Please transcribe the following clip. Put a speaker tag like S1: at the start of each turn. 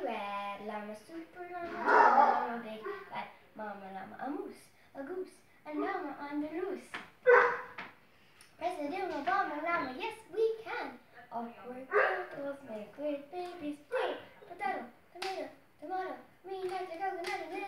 S1: red llama, super llama, llama, big fat mama llama, a moose, a goose, a llama on the loose. President Obama llama, yes we can. Awkward turtles make great babies. Potato, tomato, tomato, green, coconut, and